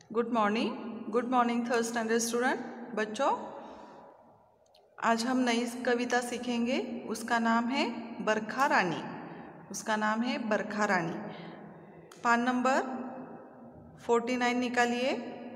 Good morning third standard student बच्चों। आज हम नई कविता सीखेंगे। उसका नाम है बरखा रानी। पान नंबर 49 निकालिए।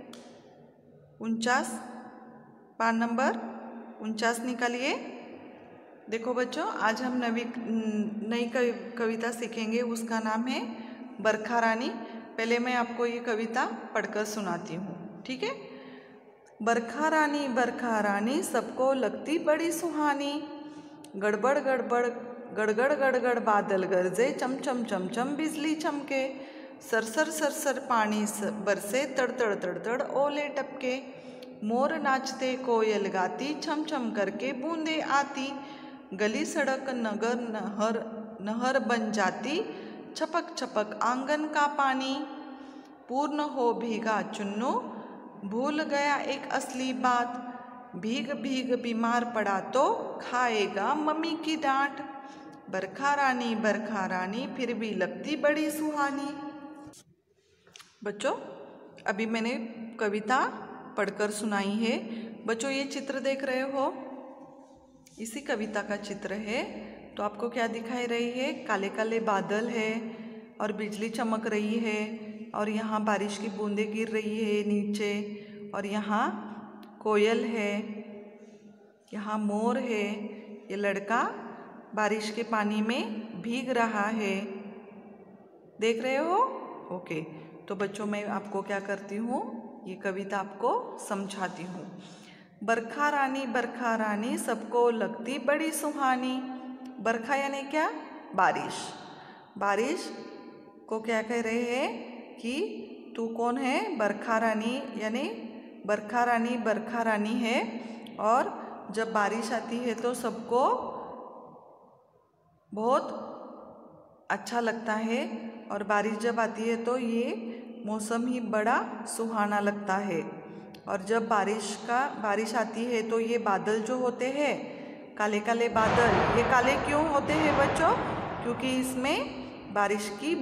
49 पान नंबर 49 निकालिए। देखो बच्चों, आज हम नई कविता सीखेंगे। उसका नाम है बरखा रानी। पहले मैं आपको ये कविता पढ़कर सुनाती हूँ, ठीक है। बरखा रानी सबको लगती बड़ी सुहानी। गड़बड़ गड़बड़ गड़गड़ गड़गड़ बादल गरजे, चमचम चमचम बिजली चमके। सरसर सरसर पानी बरसे, तड़तड़ तड़तड़ ओले टपके। मोर नाचते कोयल गाती, छम छम करके बूंदे आती। गली सड़क नगर नहर बन जाती, छपक छपक आंगन का पानी। पूर्ण हो भीगा चुन्नू, भूल गया एक असली बात। भीग भीग बीमार पड़ा तो खाएगा मम्मी की डांट। बरखा रानी फिर भी लगती बड़ी सुहानी। बच्चों, अभी मैंने कविता पढ़कर सुनाई है। बच्चों, ये चित्र देख रहे हो, इसी कविता का चित्र है। तो आपको क्या दिखाई रही है? काले काले बादल है और बिजली चमक रही है, और यहाँ बारिश की बूंदें गिर रही है नीचे, और यहाँ कोयल है, यहाँ मोर है। ये लड़का बारिश के पानी में भीग रहा है। देख रहे हो? ओके। तो बच्चों, मैं आपको क्या करती हूँ, ये कविता आपको समझाती हूँ। बरखा रानी सबको लगती बड़ी सुहानी। बरखा यानी क्या? बारिश। बारिश को क्या कह रहे हैं कि तू कौन है? बरखा रानी, यानी बरखा रानी है। और जब बारिश आती है तो सबको बहुत अच्छा लगता है, और बारिश जब आती है तो ये मौसम ही बड़ा सुहाना लगता है। और जब बारिश आती है तो ये बादल जो होते हैं, काले काले बादल, ये काले क्यों होते हैं बच्चों? क्योंकि इसमें बारिश की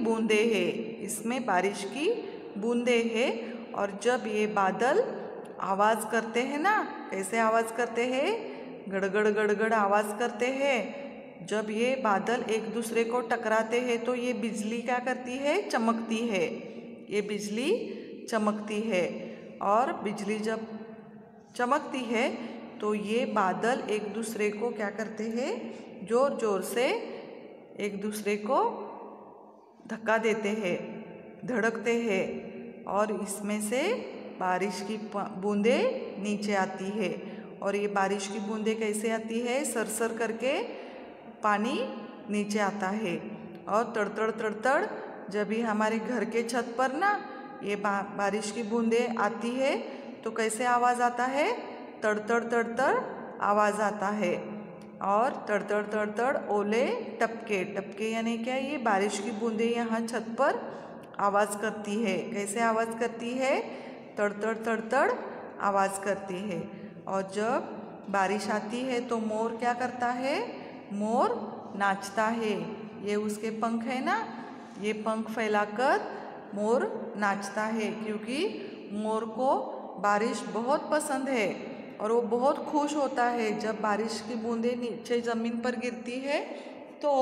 बूंदें हैं। और जब ये बादल आवाज़ करते हैं ना, कैसे आवाज़ करते हैं? गड़गड़ गड़गड़ आवाज़ करते हैं। जब ये बादल एक दूसरे को टकराते हैं तो ये बिजली क्या करती है? चमकती है। ये बिजली चमकती है, और बिजली जब चमकती है तो ये बादल एक दूसरे को क्या करते हैं? जोर जोर से एक दूसरे को धक्का देते हैं, धड़कते हैं, और इसमें से बारिश की बूंदें नीचे आती है। और ये बारिश की बूंदें कैसे आती है? सरसर करके पानी नीचे आता है, और तड़तड़ तड़तड़ जब भी हमारे घर के छत पर ना ये बारिश की बूंदें आती है तो कैसे आवाज़ आता है? तड़तड़ तड़तड़ आवाज़ आता है। और तड़तड़ तड़तड़ ओले टपके यानी क्या? ये बारिश की बूंदें यहाँ छत पर आवाज़ करती है। कैसे आवाज़ करती है? तड़तड़ तड़तड़ आवाज़ करती है। और जब बारिश आती है तो मोर क्या करता है? मोर नाचता है। ये उसके पंख है ना, ये पंख फैलाकर मोर नाचता है, क्योंकि मोर को बारिश बहुत पसंद है और वो बहुत खुश होता है जब बारिश की बूंदें नीचे ज़मीन पर गिरती है। तो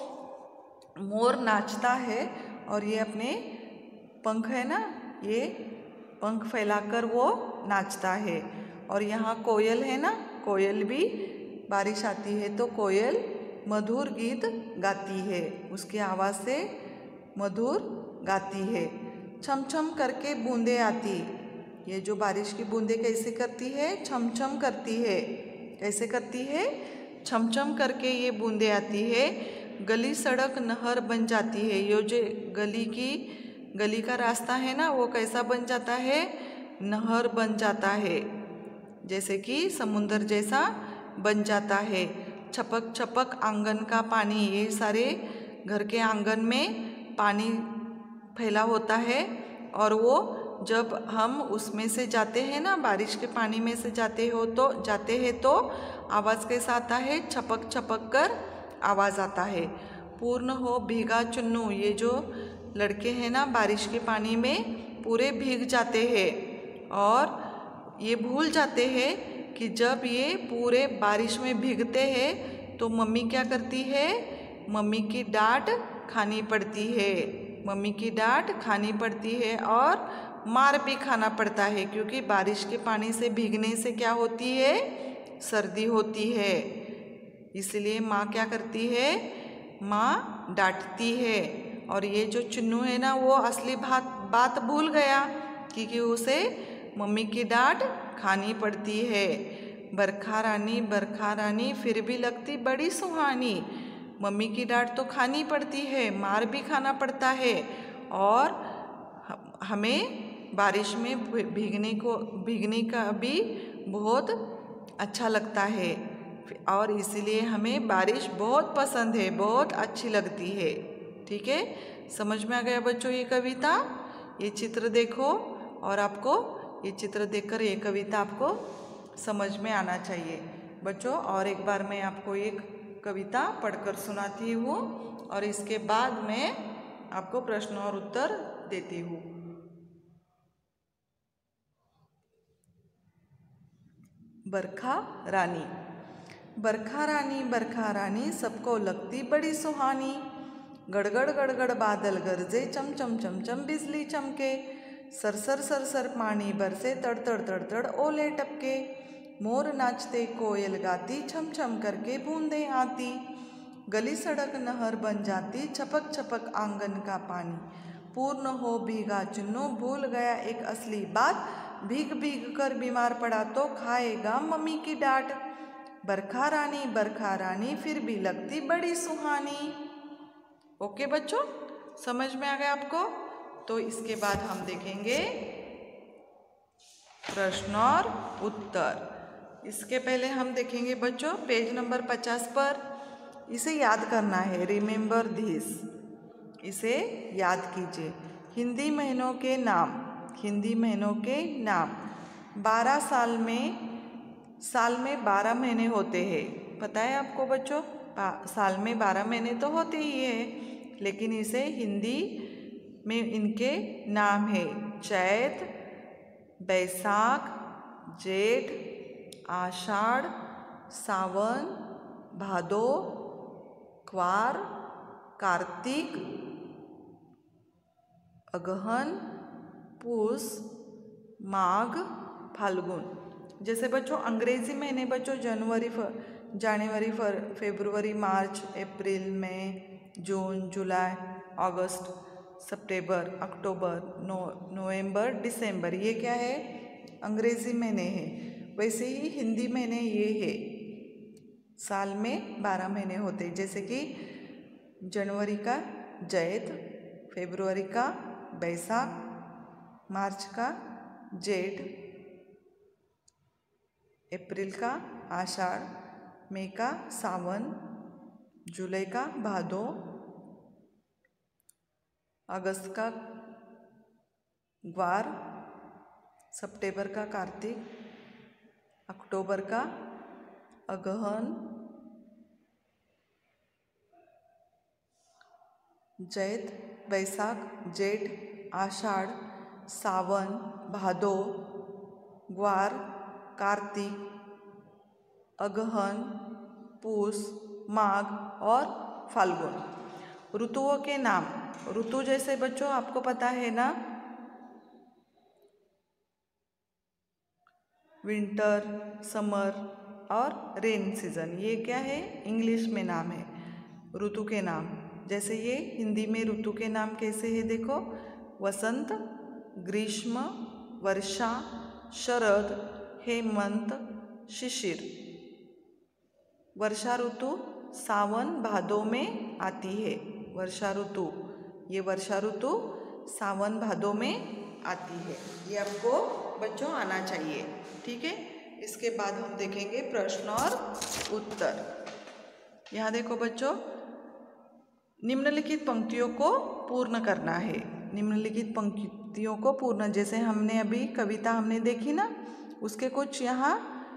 मोर नाचता है, और ये अपने पंख है ना, ये पंख फैलाकर वो नाचता है। और यहाँ कोयल है ना, कोयल भी बारिश आती है तो कोयल मधुर गीत गाती है, उसकी आवाज़ से मधुर गाती है। छम छम करके बूंदें आती। ये जो बारिश की बूंदें कैसे करती है? छम छम करती है। कैसे करती है? छम छम करके ये बूंदें आती है। गली सड़क नहर बन जाती है। ये जो गली का रास्ता है ना, वो कैसा बन जाता है? नहर बन जाता है, जैसे कि समुंदर जैसा बन जाता है। छपक छपक आंगन का पानी, ये सारे घर के आंगन में पानी फैला होता है, और वो जब हम उसमें से जाते हैं ना, बारिश के पानी में से जाते हैं तो आवाज़ कैसा आता है? छपक छपक कर आवाज़ आता है। पूर्ण हो भीगा चुन्नू, ये जो लड़के हैं ना, बारिश के पानी में पूरे भीग जाते हैं और ये भूल जाते हैं कि जब ये पूरे बारिश में भीगते हैं तो मम्मी क्या करती है, मम्मी की डांट खानी पड़ती है, मम्मी की डांट खानी पड़ती है और मार भी खाना पड़ता है, क्योंकि बारिश के पानी से भीगने से क्या होती है, सर्दी होती है। इसलिए माँ क्या करती है, माँ डांटती है। और ये जो चुन्नू है ना, वो असली बात भूल गया क्योंकि उसे मम्मी की डांट खानी पड़ती है। बरखा रानी फिर भी लगती बड़ी सुहानी। मम्मी की डांट तो खानी पड़ती है, मार भी खाना पड़ता है और हमें बारिश में भीगने का भी बहुत अच्छा लगता है और इसीलिए हमें बारिश बहुत पसंद है, बहुत अच्छी लगती है। ठीक है, समझ में आ गया बच्चों ये कविता? ये चित्र देखो और आपको ये चित्र देखकर ये कविता आपको समझ में आना चाहिए बच्चों। और एक बार मैं आपको एक कविता पढ़कर सुनाती हूँ और इसके बाद मैं आपको प्रश्न और उत्तर देती हूँ। बरखा रानी। बरखा रानी सबको लगती बड़ी सुहानी। गड़गड़ गड़गड़ बादल गरजे, चम चम चम चम बिजली चमके, सरसर सरसर पानी बरसे, तड़ तड़ तड़ तड़ ओले टपके, मोर नाचते कोयल गाती, छम छम करके बूंदें आती, गली सड़क नहर बन जाती, छपक छपक आंगन का पानी, पूर्ण हो भीगा चुन्नू, भूल गया एक असली बात, भीग भीग कर बीमार पड़ा तो खाएगा मम्मी की डांट। बरखा रानी फिर भी लगती बड़ी सुहानी। ओके बच्चों, समझ में आ गया आपको? तो इसके बाद हम देखेंगे प्रश्न और उत्तर। इसके पहले हम देखेंगे बच्चों पेज नंबर 50 पर। इसे याद करना है, रिमेंबर दिस, इसे याद कीजिए। हिंदी महीनों के नाम, हिंदी महीनों के नाम। 12 साल में 12 महीने होते हैं, पता है आपको बच्चों? साल में 12 महीने तो होते ही है, लेकिन इसे हिंदी में इनके नाम है चैत, बैसाख, जेठ, आषाढ़, सावन, भादो, क्वार, कार्तिक, अगहन, पूस, माघ, फाल्गुन। जैसे बच्चों अंग्रेजी महीने बच्चों जनवरी, फरवरी, मार्च, अप्रैल, मई, जून, जुलाई, अगस्त, सितंबर, अक्टूबर, नवंबर, दिसंबर, ये क्या है? अंग्रेजी महीने हैं। वैसे ही हिंदी महीने ये है, साल में 12 महीने होते हैं। जैसे कि जनवरी का जैठ, फरवरी का बैसाख, मार्च का जेठ, अप्रैल का आषाढ़, मई का सावन, जुलाई का भादो, अगस्त का ग्वार, सितंबर का कार्तिक, अक्टूबर का अगहन, जैठ, बैसाख, जेठ, आषाढ़, सावन, भादो, ग्वार, कार्तिक, अगहन, पूस, माघ और फाल्गुन। ऋतुओं के नाम। ऋतु जैसे बच्चों आपको पता है ना, विंटर, समर और रेन सीजन, ये क्या है? इंग्लिश में नाम है ऋतु के नाम। जैसे ये हिंदी में ऋतु के नाम कैसे है देखो, वसंत, ग्रीष्म, वर्षा, शरद, हेमंत, शिशिर। वर्षा ऋतु सावन भादो में आती है, वर्षा ऋतु, ये वर्षा ऋतु सावन भादो में आती है। ये आपको बच्चों आना चाहिए, ठीक है। इसके बाद हम देखेंगे प्रश्न और उत्तर। यहाँ देखो बच्चों, निम्नलिखित पंक्तियों को पूर्ण करना है। निम्नलिखित पंक्तियों को पूर्ण, जैसे हमने अभी कविता हमने देखी ना, उसके कुछ यहाँ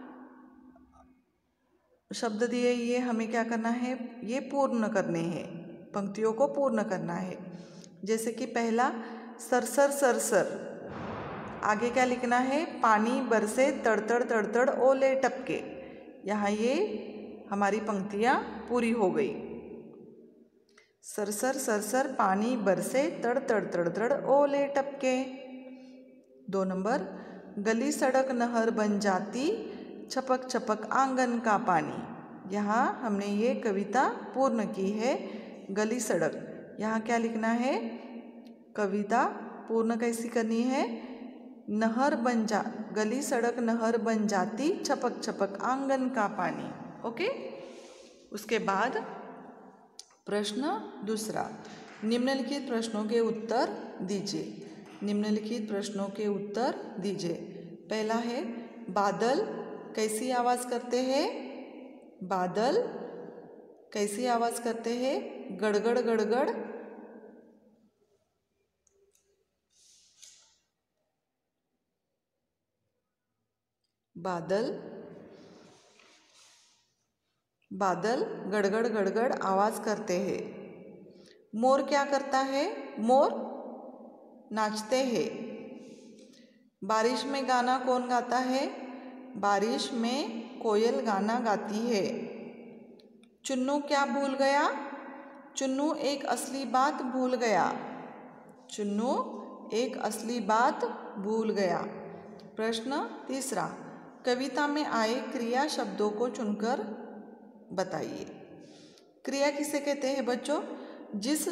शब्द दिए, ये हमें क्या करना है? ये पूर्ण करने हैं, पंक्तियों को पूर्ण करना है। जैसे कि पहला सरसर सरसर, आगे क्या लिखना है, पानी बरसे तड़तड़ तड़तड़ ओले टपके। यहाँ ये हमारी पंक्तियाँ पूरी हो गई। सरसर सरसर पानी बरसे तड़तड़ तड़तड़ ओले टपके। 2 नंबर, गली सड़क नहर बन जाती छपक छपक आंगन का पानी। यहाँ हमने ये कविता पूर्ण की है। गली सड़क, यहाँ क्या लिखना है, कविता पूर्ण कैसी करनी है, गली सड़क नहर बन जाती छपक छपक आंगन का पानी। ओके। उसके बाद प्रश्न दूसरा, निम्नलिखित प्रश्नों के उत्तर दीजिए। निम्नलिखित प्रश्नों के उत्तर दीजिए। पहला है, बादल कैसी आवाज़ करते हैं? बादल कैसी आवाज़ करते हैं? गड़गड़ गड़गड़। बादल गड़गड़ गड़गड़ आवाज़ करते हैं। मोर क्या करता है? मोर नाचते हैं। बारिश में गाना कौन गाता है? बारिश में कोयल गाना गाती है। चुन्नू क्या भूल गया? चुन्नू एक असली बात भूल गया। चुन्नू एक असली बात भूल गया। प्रश्न तीसरा, कविता में आए क्रिया शब्दों को चुनकर बताइए। क्रिया किसे कहते हैं बच्चों? जिस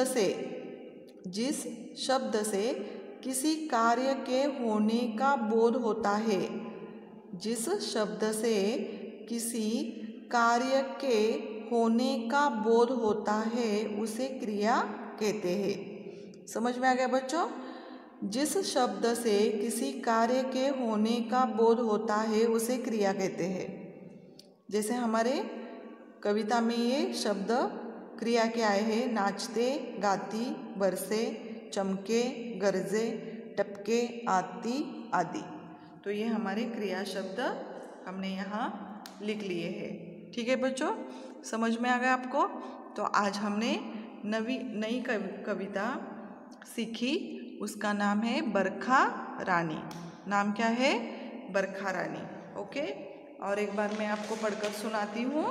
शब्द से किसी कार्य के होने का बोध होता है। जिस शब्द से किसी कार्य के होने का बोध होता है उसे क्रिया कहते हैं। समझ में आ गया बच्चों? जिस शब्द से किसी कार्य के होने का बोध होता है उसे क्रिया कहते हैं। जैसे हमारे कविता में ये शब्द क्रिया के आए हैं, नाचते, गाती, बरसे, चमके, गरजे, टपके, आती आदि। तो ये हमारे क्रिया शब्द हमने यहाँ लिख लिए हैं। ठीक है बच्चों, समझ में आ गया आपको? तो आज हमने नई कविता सीखी। उसका नाम है बरखा रानी। नाम क्या है? बरखा रानी। ओके। और एक बार मैं आपको पढ़कर सुनाती हूँ।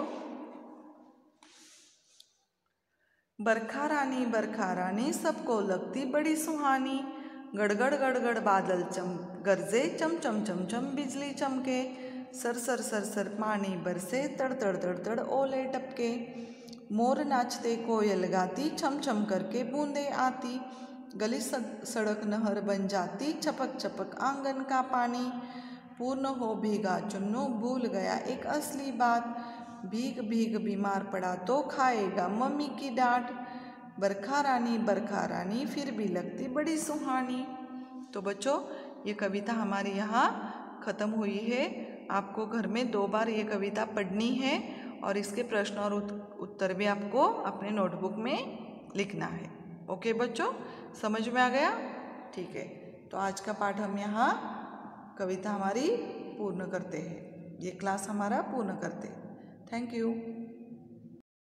बरखा रानी सबको लगती बड़ी सुहानी। गड़गड़ गड़गड़ बादल गरजे, चम चम चम चम बिजली चमके। सरसर सरसर पानी बरसे, तड़तड़ तड़तड़ ओले टपके। मोर नाचते, कोयल गाती, छम छम करके बूंदे आती। गली सड़क नहर बन जाती, छपक छपक आंगन का पानी। पूर्ण हो भीगा चुन्नू, भूल गया एक असली बात। भीग भीग बीमार पड़ा तो खाएगा मम्मी की डांट। बरखा रानी फिर भी लगती बड़ी सुहानी। तो बच्चों, ये कविता हमारी यहाँ ख़त्म हुई है। आपको घर में 2 बार ये कविता पढ़नी है और इसके प्रश्न और उत्तर भी आपको अपने नोटबुक में लिखना है। ओके बच्चों, समझ में आ गया? ठीक है। तो आज का पाठ हम यहाँ कविता हमारी पूर्ण करते हैं। ये क्लास हमारा पूर्ण करते हैं। Thank you.